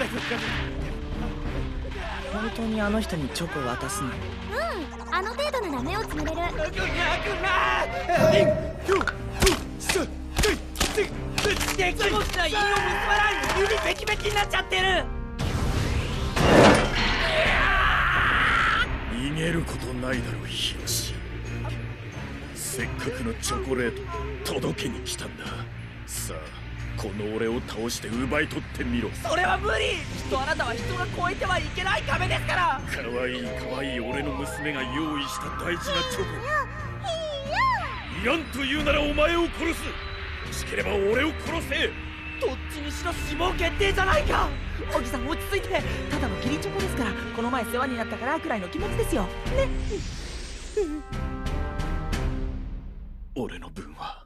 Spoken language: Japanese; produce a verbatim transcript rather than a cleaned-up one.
本当にあの人にチョコ渡すの？うん、 あの程度なら目をつむれる。 できもしない韻を結ばない指ペキペキになっちゃってる。 逃げることないだろう、ヒロシ。せっかくのチョコレート届けに来たんだ。さあ、この俺を倒して奪い取ってみろ。 それは無理。きっとあなたは人が越えてはいけない壁ですから。 かわいいかわいい俺の娘が用意した大事なチョコ。いらんと言うならお前を殺す。欲しければ俺を殺せ。 どっちにしろ死亡決定じゃないか。小木さん落ち着いて。ただの義理チョコですから、この前世話になったからくらいの気持ちですよね。 俺の分は